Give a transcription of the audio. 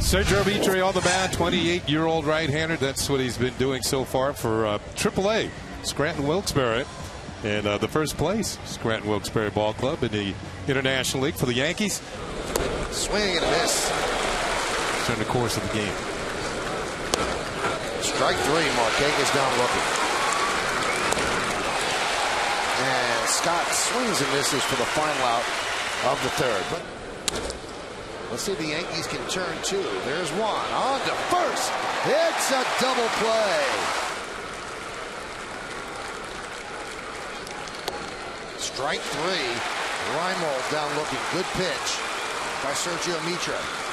Sergio Mitre on the bat, 28-year-old right-hander. That's what he's been doing so far for AAA Scranton Wilkes-Barre. And the first place Scranton Wilkes-Barre Ball Club in the International League for the Yankees. Swing and a miss. During the course of the game. Strike three. Marquez down looking. And Scott swings and misses for the final out of the third. But let's see if the Yankees can turn two. There's one. On to first. It's a double play. Strike three. Reimold down looking. Good pitch by Sergio Mitre.